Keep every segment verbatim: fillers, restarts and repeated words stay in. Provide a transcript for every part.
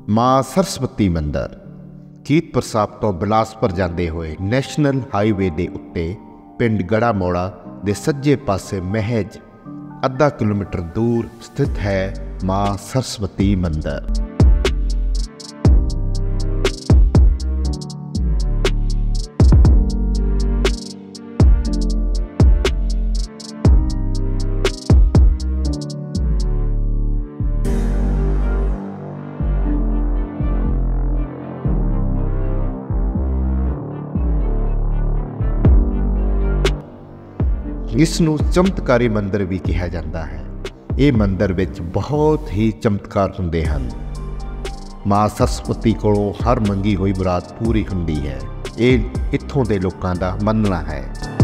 माँ सरस्वती मंदिर कीरतपुर साहब तो बिलासपुर जाते हुए नैशनल हाईवे के उत्ते पिंड गड़ा मोड़ा के सज्जे पासे महज अद्धा किलोमीटर दूर स्थित है माँ सरस्वती मंदिर। इसनूं चमत्कारी मंदिर भी कहा जाता है। ये मंदिर विच बहुत ही चमत्कार हुंदे हन। माँ सरस्वती कोलों हर मंगी हुई मुराद पूरी हुंदी है। ये इत्थों दे लोकां दा मनना है।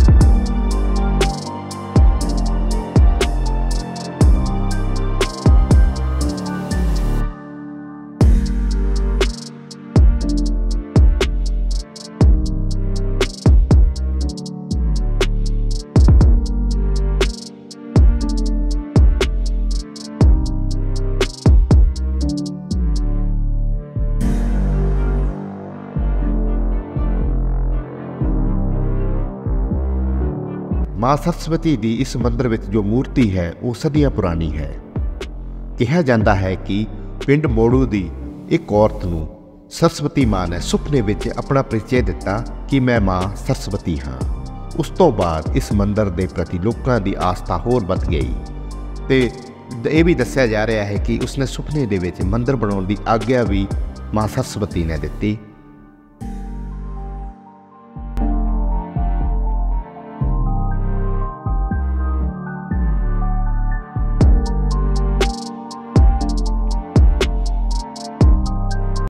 माँ सरस्वती की इस मंदिर में जो मूर्ति है वो सदियां पुरानी है। कहा जाता है कि पिंड मोड़ू की एक औरत नूं सरस्वती माँ ने सुपने में अपना परिचय दिता कि मैं माँ सरस्वती हाँ। उस तो बाद इस मंदिर के प्रति लोगों की आस्था होर बढ़ गई। तो यह भी दस्या जा रहा है कि उसने सुपने दे विच मंदिर बनाने की आग्ञा भी माँ सरस्वती ने दी।